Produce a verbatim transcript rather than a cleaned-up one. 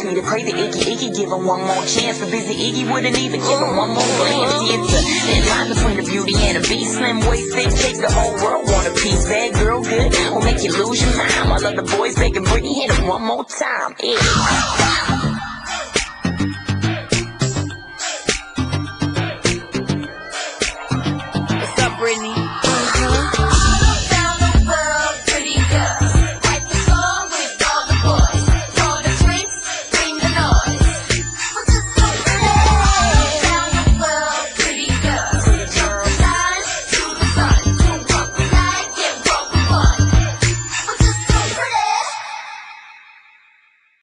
me to pray to Iggy. Iggy give him one more chance, but busy Iggy wouldn't even give him one more glance. See, it's a thin line between the beauty and a beast. Slim waist, thick hips, the whole world want a piece. Bad girl good, will make you lose your mind. While other boys begging Britney, hit him one more time. Yeah.